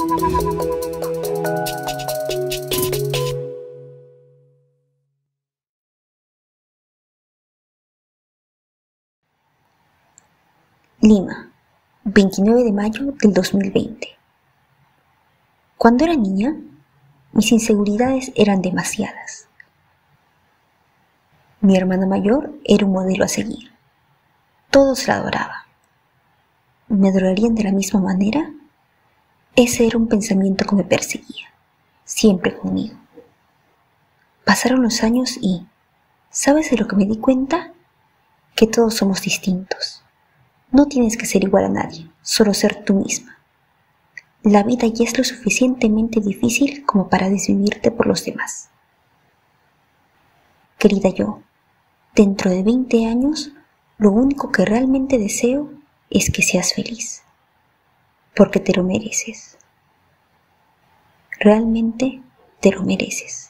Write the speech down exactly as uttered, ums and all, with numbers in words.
Lima, veintinueve de mayo del dos mil veinte. Cuando era niña, mis inseguridades eran demasiadas. Mi hermana mayor era un modelo a seguir. Todos la adoraban. ¿Me adorarían de la misma manera? Ese era un pensamiento que me perseguía, siempre conmigo. Pasaron los años y, ¿sabes de lo que me di cuenta? Que todos somos distintos. No tienes que ser igual a nadie, solo ser tú misma. La vida ya es lo suficientemente difícil como para desvivirte por los demás. Querida yo, dentro de veinte años, lo único que realmente deseo es que seas feliz, porque te lo mereces. Realmente te lo mereces.